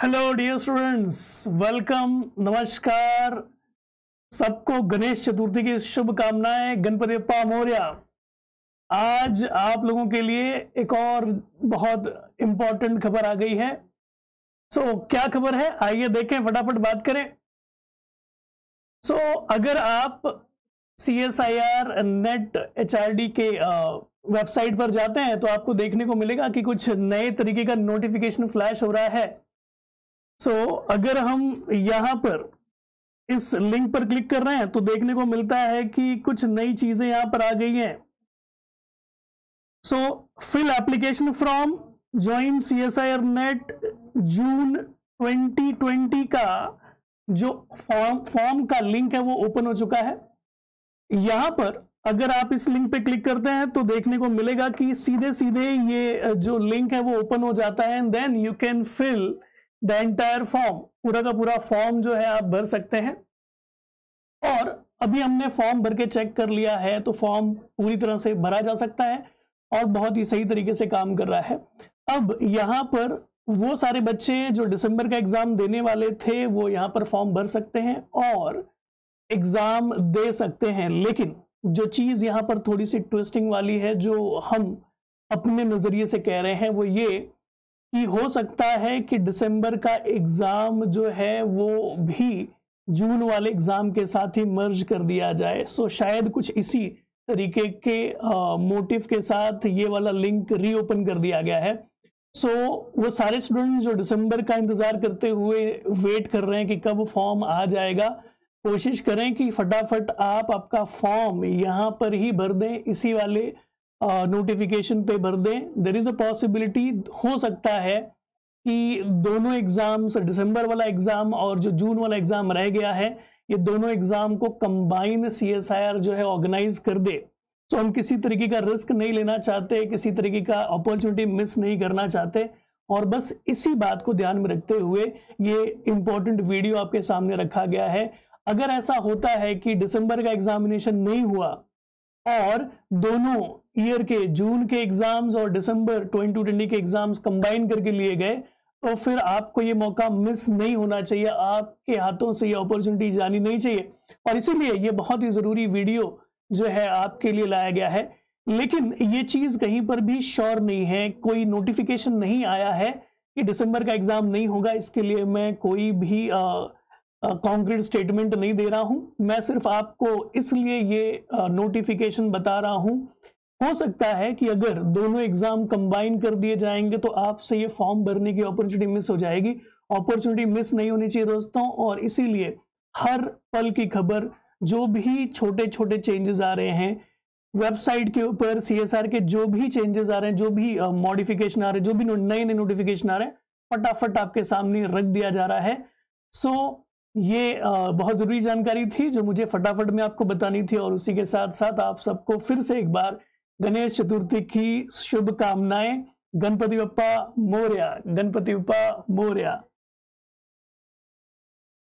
Hello dear students, welcome, नमस्कार। सबको गणेश चतुर्थी की शुभकामनाएं। गणपति बप्पा मोरया। आज आप लोगों के लिए एक और बहुत इंपॉर्टेंट खबर आ गई है। क्या खबर है, आइए देखें, फटाफट बात करें। अगर आप CSIR नेट HRD के वेबसाइट पर जाते हैं तो आपको देखने को मिलेगा कि कुछ नए तरीके का नोटिफिकेशन फ्लैश हो रहा है। अगर हम यहां पर इस लिंक पर क्लिक कर रहे हैं तो देखने को मिलता है कि कुछ नई चीजें यहां पर आ गई हैं। Fill application from join CSIR NET June 2020 का जो फॉर्म का लिंक है वो ओपन हो चुका है। यहां पर अगर आप इस लिंक पे क्लिक करते हैं तो देखने को मिलेगा कि सीधे सीधे ये जो लिंक है वो ओपन हो जाता है and then you can fill the entire form. पूरा का पूरा फॉर्म जो है आप भर सकते हैं। और अभी हमने फॉर्म भर के चेक कर लिया है तो फॉर्म पूरी तरह से भरा जा सकता है और बहुत ही सही तरीके से काम कर रहा है। अब यहाँ पर वो सारे बच्चे जो दिसंबर का एग्जाम देने वाले थे वो यहाँ पर फॉर्म भर सकते हैं और एग्जाम दे सकते हैं। लेकिन जो चीज यहाँ पर थोड़ी सी ट्विस्टिंग वाली है, जो हम अपने नजरिए से कह रहे हैं, वो ये कि हो सकता है कि दिसंबर का एग्जाम जो है वो भी जून वाले एग्जाम के साथ ही मर्ज कर दिया जाए। शायद कुछ इसी तरीके के मोटिव के साथ ये वाला लिंक रीओपन कर दिया गया है। वो सारे स्टूडेंट्स जो दिसंबर का इंतजार करते हुए वेट कर रहे हैं कि कब फॉर्म आ जाएगा, कोशिश करें कि फटाफट आप आपका फॉर्म यहाँ पर ही भर दें, इसी वाले नोटिफिकेशन पे भर दें। देयर इज अ पॉसिबिलिटी, हो सकता है कि दोनों एग्जाम्स, दिसंबर वाला एग्जाम और जो जून वाला एग्जाम रह गया है, ये दोनों एग्जाम को कंबाइन CSIR जो है ऑर्गेनाइज कर दे। हम किसी तरीके का रिस्क नहीं लेना चाहते, किसी तरीके का अपॉर्चुनिटी मिस नहीं करना चाहते और बस इसी बात को ध्यान में रखते हुए ये इंपॉर्टेंट वीडियो आपके सामने रखा गया है। अगर ऐसा होता है कि दिसंबर का एग्जामिनेशन नहीं हुआ और दोनों ईयर के जून के एग्जाम्स और दिसंबर 2020 के एग्जाम्स कंबाइन करके लिए गए तो फिर आपको ये मौका मिस नहीं होना चाहिए, आपके हाथों से ये अपॉर्चुनिटी जानी नहीं चाहिए। और इसीलिए ये बहुत ही जरूरी वीडियो जो है आपके लिए लाया गया है। लेकिन ये चीज कहीं पर भी श्योर नहीं है, कोई नोटिफिकेशन नहीं आया है कि दिसंबर का एग्जाम नहीं होगा। इसके लिए मैं कोई भी कॉन्क्रीट स्टेटमेंट नहीं दे रहा हूं। मैं सिर्फ आपको इसलिए ये नोटिफिकेशन बता रहा हूं। हो सकता है कि अगर दोनों एग्जाम कंबाइन कर दिए जाएंगे तो आपसे ये फॉर्म भरने की अपॉर्चुनिटी मिस हो जाएगी। अपॉर्चुनिटी मिस नहीं होनी चाहिए दोस्तों, और इसीलिए हर पल की खबर, जो भी छोटे छोटे चेंजेस आ रहे हैं वेबसाइट के ऊपर, CSR के जो भी चेंजेस आ रहे हैं, जो भी मॉडिफिकेशन आ रहे हैं, जो भी नए नए नोटिफिकेशन आ रहे हैं, फटाफट आपके सामने रख दिया जा रहा है। ये बहुत जरूरी जानकारी थी जो मुझे फटाफट में आपको बतानी थी। और उसी के साथ साथ आप सबको फिर से एक बार गणेश चतुर्थी की शुभकामनाएं। गणपति बप्पा मोरया, गणपति बप्पा मोरया।